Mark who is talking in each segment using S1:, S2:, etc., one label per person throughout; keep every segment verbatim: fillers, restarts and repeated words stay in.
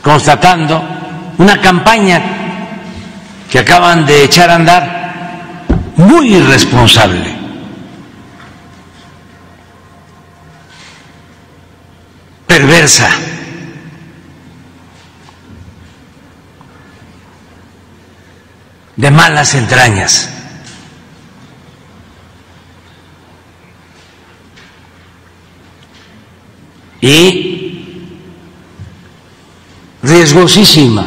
S1: constatando una campaña que acaban de echar a andar muy irresponsable. Perversa. De malas entrañas. Y riesgosísima.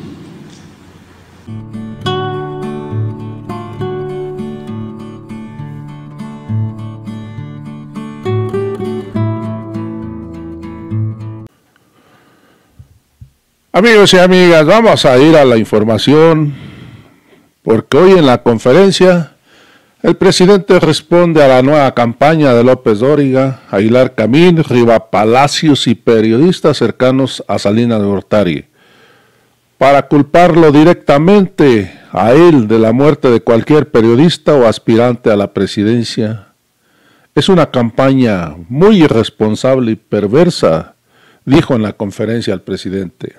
S2: Amigos y amigas, vamos a ir a la información, porque hoy en la conferencia el presidente responde a la nueva campaña de López Dóriga, Aguilar Camín, Riva Palacios y periodistas cercanos a Salinas de Gortari, para culparlo directamente a él de la muerte de cualquier periodista o aspirante a la presidencia. Es una campaña muy irresponsable y perversa, dijo en la conferencia el presidente.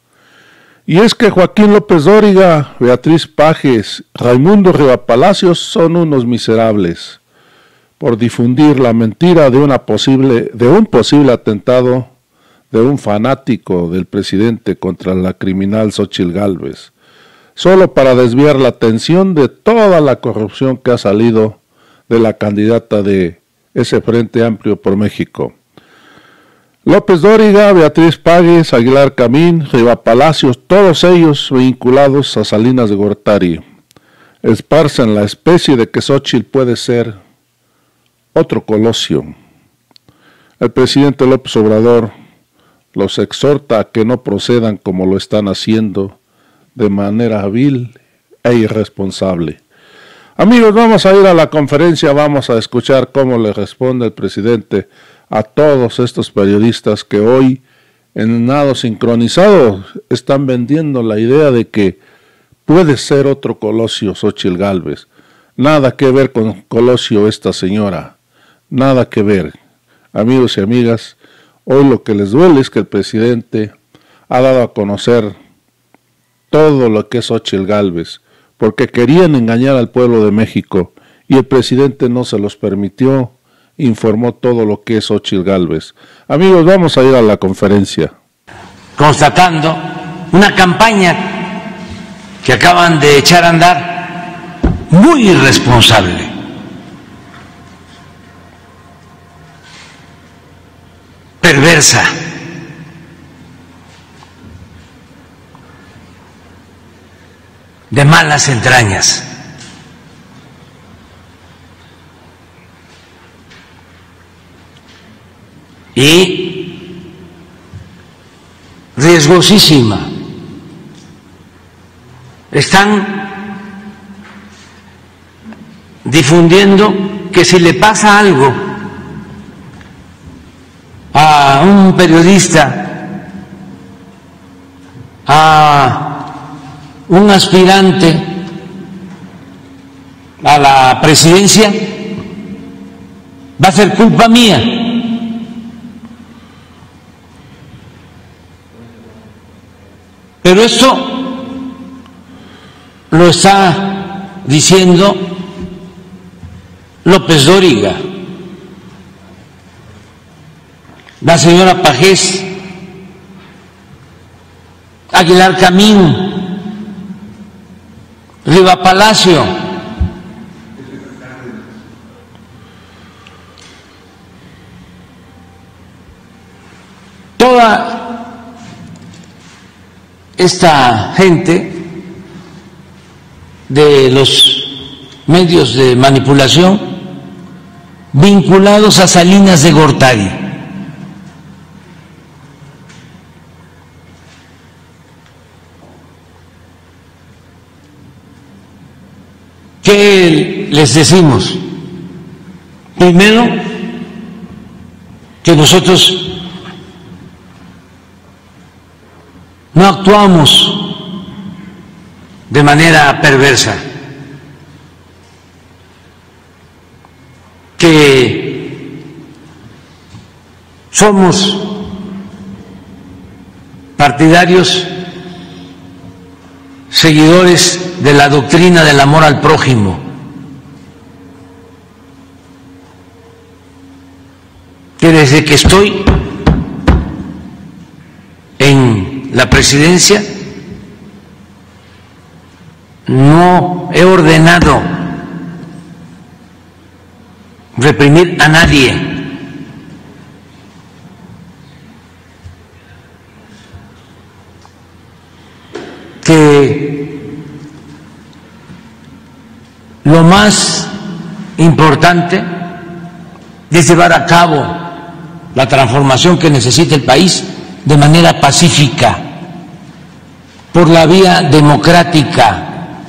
S2: Y es que Joaquín López Dóriga, Beatriz Pajes, Raimundo Rivapalacios son unos miserables por difundir la mentira de, una posible, de un posible atentado de un fanático del presidente contra la criminal Xóchitl Gálvez, solo para desviar la atención de toda la corrupción que ha salido de la candidata de ese Frente Amplio por México. López Dóriga, Beatriz Pajes, Aguilar Camín, Rivapalacios, todos ellos vinculados a Salinas de Gortari, esparcen la especie de que Xóchitl puede ser otro Colosio. El presidente López Obrador los exhorta a que no procedan como lo están haciendo, de manera vil e irresponsable. Amigos, vamos a ir a la conferencia, vamos a escuchar cómo le responde el presidente a todos estos periodistas que hoy, en nado sincronizado, están vendiendo la idea de que puede ser otro Colosio Xóchitl Gálvez. Nada que ver con Colosio esta señora, nada que ver. Amigos y amigas, hoy lo que les duele es que el presidente ha dado a conocer todo lo que es Xóchitl Gálvez, porque querían engañar al pueblo de México y el presidente no se los permitió. Informó todo lo que es Xóchitl Gálvez. Amigos, vamos a ir a la conferencia.
S1: Constatando una campaña que acaban de echar a andar muy irresponsable. Perversa. De malas entrañas. Y riesgosísima. Están difundiendo que si le pasa algo a un periodista, a un aspirante a la presidencia, va a ser culpa mía. Pero esto lo está diciendo López Dóriga, la señora Pajes, Aguilar Camín, Rivapalacio. Toda esta gente de los medios de manipulación vinculados a Salinas de Gortari. ¿Qué les decimos? Primero, que nosotros no actuamos de manera perversa, que somos partidarios, seguidores de la doctrina del amor al prójimo, que desde que estoy en la presidencia no he ordenado reprimir a nadie. Que lo más importante es llevar a cabo la transformación que necesita el país de manera pacífica, por la vía democrática,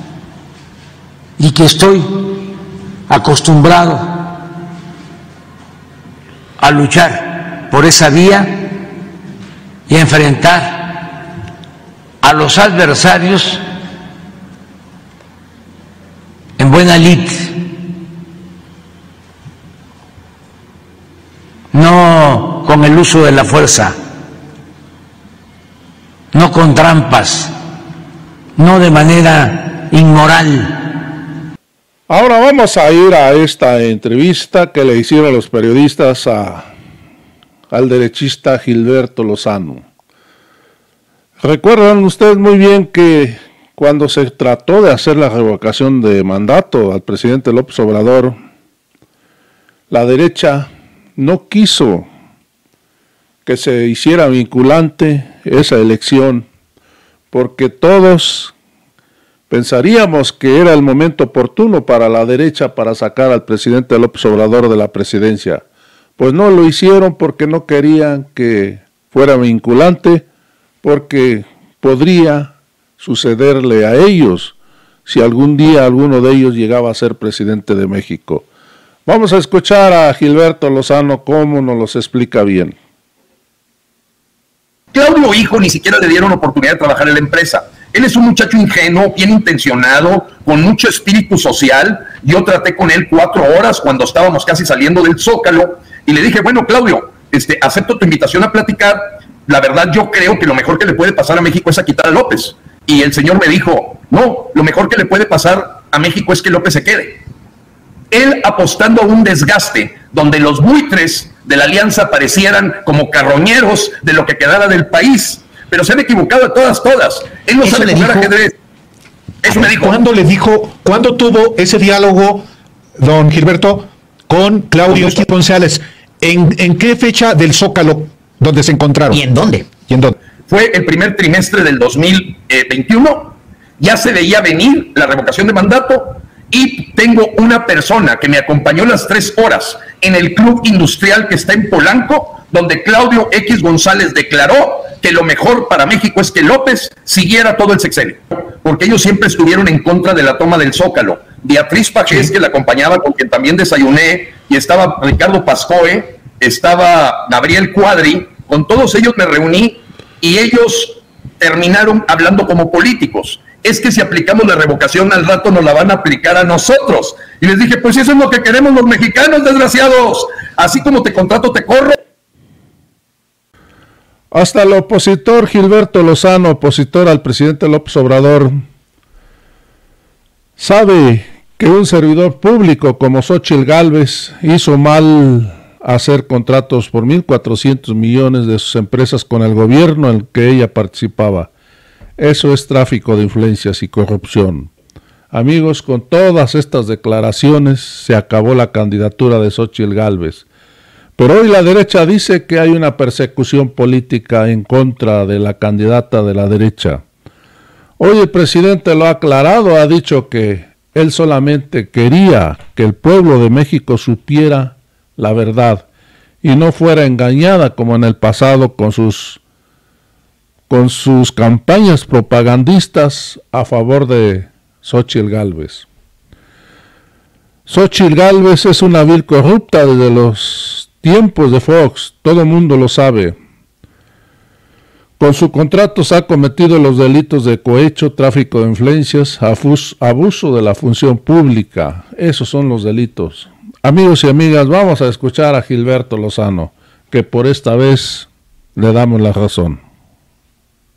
S1: y que estoy acostumbrado a luchar por esa vía y a enfrentar a los adversarios en buena lid, no con el uso de la fuerza, no con trampas, no de manera inmoral.
S2: Ahora vamos a ir a esta entrevista que le hicieron los periodistas a, al derechista Gilberto Lozano. Recuerdan ustedes muy bien que cuando se trató de hacer la revocación de mandato al presidente López Obrador, la derecha no quiso que se hiciera vinculante esa elección, porque todos pensaríamos que era el momento oportuno para la derecha para sacar al presidente López Obrador de la presidencia. Pues no lo hicieron porque no querían que fuera vinculante, porque podría sucederle a ellos si algún día alguno de ellos llegaba a ser presidente de México. Vamos a escuchar a Gilberto Lozano cómo nos los explica bien.
S3: Claudio hijo ni siquiera le dieron oportunidad de trabajar en la empresa. Él es un muchacho ingenuo, bien intencionado, con mucho espíritu social. Yo traté con él cuatro horas cuando estábamos casi saliendo del Zócalo y le dije, bueno, Claudio, este, acepto tu invitación a platicar. La verdad, yo creo que lo mejor que le puede pasar a México es a quitar a López. Y el señor me dijo, no, lo mejor que le puede pasar a México es que López se quede. Él apostando a un desgaste donde los buitres de la alianza parecieran como carroñeros de lo que quedara del país. Pero se han equivocado a todas, todas. Él no sabe jugar ajedrez. Eso me dijo.
S4: ¿Cuándo le dijo, cuándo tuvo ese diálogo, don Gilberto, con Claudio X González? ¿En, ¿En qué fecha del Zócalo donde se encontraron?
S5: ¿Y en dónde?
S4: ¿Y en dónde?
S3: Fue el primer trimestre del dos mil veintiuno. Ya se veía venir la revocación de mandato y tengo una persona que me acompañó las tres horas en el club industrial que está en Polanco, donde Claudio X González declaró que lo mejor para México es que López siguiera todo el sexenio, porque ellos siempre estuvieron en contra de la toma del Zócalo. Beatriz Pajés, sí, que la acompañaba, con quien también desayuné, y estaba Ricardo Pascoe, estaba Gabriel Cuadri, con todos ellos me reuní y ellos terminaron hablando como políticos. Es que si aplicamos la revocación al rato nos la van a aplicar a nosotros. Y les dije, pues eso es lo que queremos los mexicanos, desgraciados. Así como te contrato, te corro.
S2: Hasta el opositor Gilberto Lozano, opositor al presidente López Obrador, sabe que un servidor público como Xóchitl Gálvez hizo mal hacer contratos por mil cuatrocientos millones de sus empresas con el gobierno en el que ella participaba. Eso es tráfico de influencias y corrupción. Amigos, con todas estas declaraciones se acabó la candidatura de Xóchitl Gálvez. Pero hoy la derecha dice que hay una persecución política en contra de la candidata de la derecha. Hoy el presidente lo ha aclarado, ha dicho que él solamente quería que el pueblo de México supiera la verdad y no fuera engañada como en el pasado con sus con sus campañas propagandistas a favor de Xóchitl Gálvez. Xóchitl Gálvez es una vil corrupta desde los tiempos de Fox, todo el mundo lo sabe. Con sus contratos ha cometido los delitos de cohecho, tráfico de influencias, abuso de la función pública. Esos son los delitos. Amigos y amigas, vamos a escuchar a Gilberto Lozano, que por esta vez le damos la razón.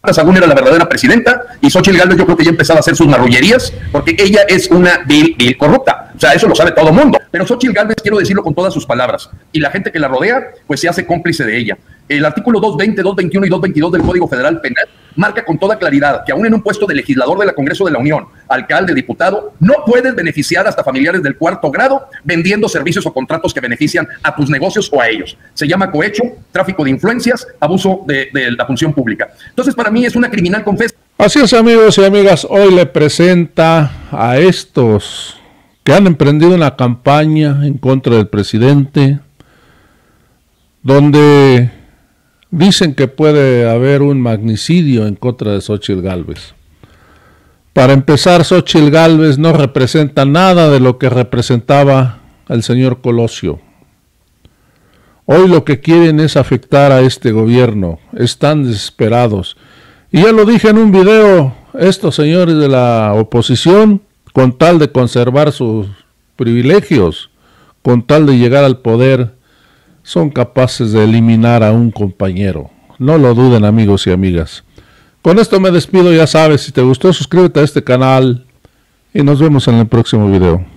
S3: Sagún era la verdadera presidenta y Xóchitl Gálvez yo creo que ya empezaba a hacer sus marrullerías porque ella es una vil, vil corrupta. O sea, eso lo sabe todo el mundo. Pero Xóchitl Gálvez, quiero decirlo con todas sus palabras, y la gente que la rodea, pues se hace cómplice de ella. El artículo doscientos veinte, doscientos veintiuno y doscientos veintidós del Código Federal Penal marca con toda claridad que aún en un puesto de legislador de la Congreso de la Unión, alcalde, diputado, no puedes beneficiar hasta familiares del cuarto grado vendiendo servicios o contratos que benefician a tus negocios o a ellos. Se llama cohecho, tráfico de influencias, abuso de, de la función pública. Entonces, para mí es una criminal confesa.
S2: Así es, amigos y amigas, hoy le presenta a estos que han emprendido una campaña en contra del presidente, donde dicen que puede haber un magnicidio en contra de Xóchitl Gálvez. Para empezar, Xóchitl Gálvez no representa nada de lo que representaba el señor Colosio. Hoy lo que quieren es afectar a este gobierno, están desesperados. Y ya lo dije en un video, estos señores de la oposición, con tal de conservar sus privilegios, con tal de llegar al poder, son capaces de eliminar a un compañero. No lo duden, amigos y amigas. Con esto me despido, ya sabes, si te gustó suscríbete a este canal y nos vemos en el próximo video.